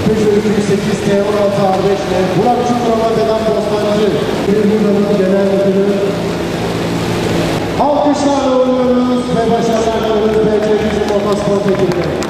508 T16 R5 ile Burak Çukurova Vedat Bostancı Buranın genel müdürü. Alkışlarla uğurluyoruz ve başarılarla uğurluyoruz BC Motorsport ekibine.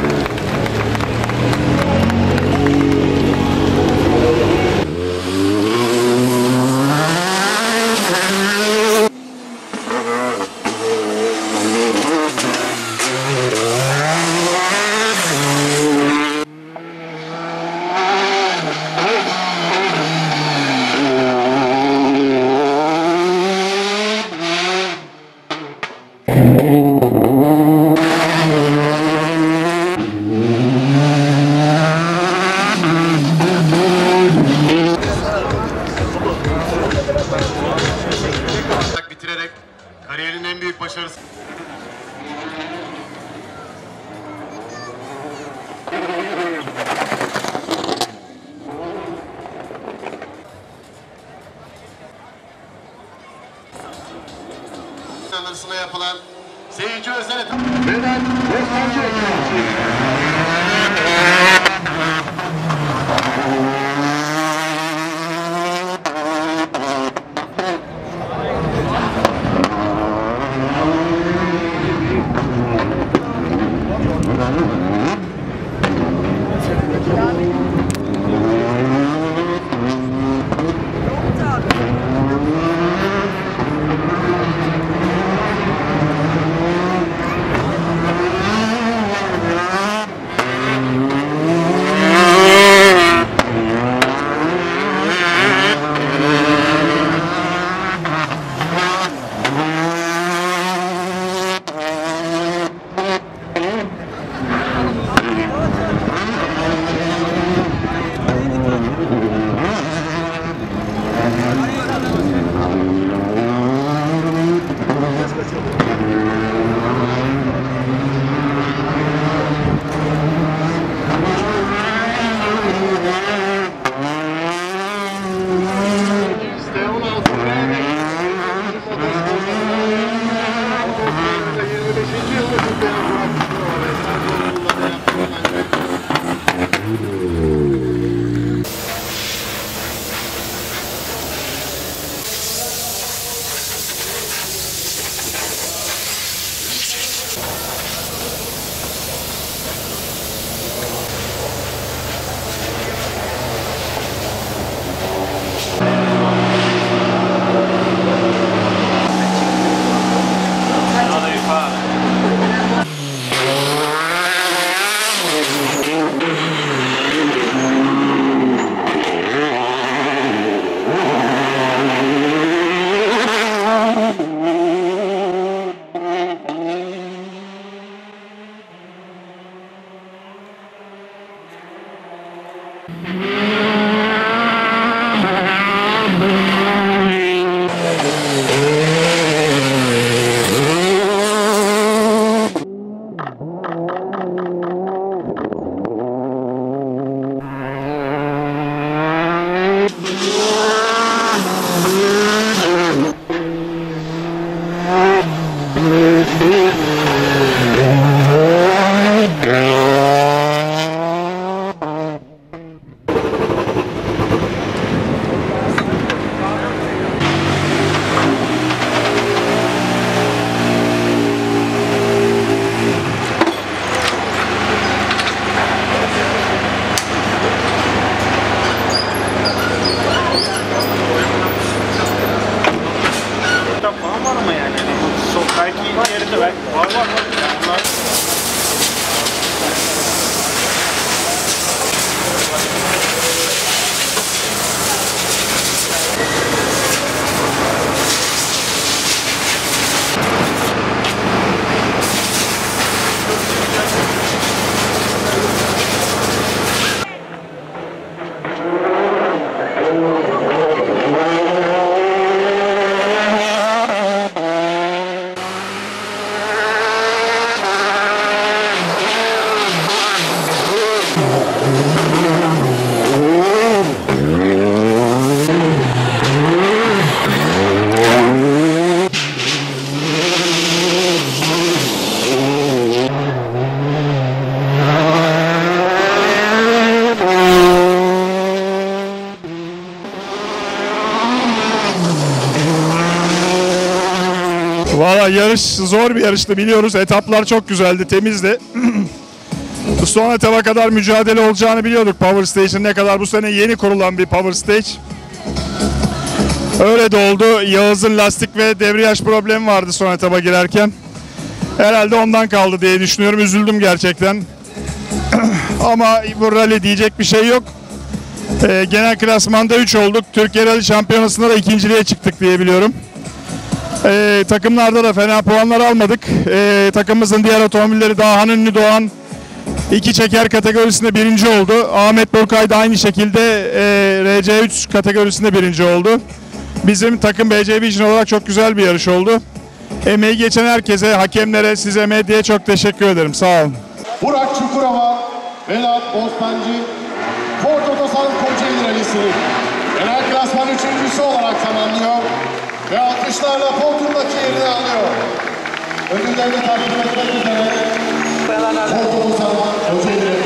Bitirerek kariyerinin en büyük başarısı. Arasına yapılan seyirci özel Vedat Bostancı. Valla yarış zor bir yarıştı biliyoruz. Etaplar çok güzeldi, temizdi. Son etaba kadar mücadele olacağını biliyorduk Power Stage'in, ne kadar bu sene yeni kurulan bir Power Stage. Öyle de oldu. Yağız'ın lastik ve debriyaj problemi vardı son etaba girerken. Herhalde ondan kaldı diye düşünüyorum. Üzüldüm gerçekten. Ama bu rally diyecek bir şey yok. Genel klasmanda 3 olduk. Türkiye Rally Şampiyonası'nda da ikinciliğe çıktık diye biliyorum. Takımlarda da fena puanlar almadık. Takımımızın diğer otomobilleri Dağhan Ünlü Doğan 2 çeker kategorisinde birinci oldu. Ahmet Burkay da aynı şekilde RC3 kategorisinde birinci oldu. Bizim takım BC Vision olarak çok güzel bir yarış oldu. Emeği geçen herkese, hakemlere, size medyaya çok teşekkür ederim. Sağ olun. Burak Çukurova, Vedat Bostancı, Ford Otosan Kocaeli Rally'si genel klasman üçüncüsü olarak tamamlıyor ve alkışlarla podyumdaki yerini alıyor. Ödüllerini takdim etmek üzere Ford Otosan Kocaeli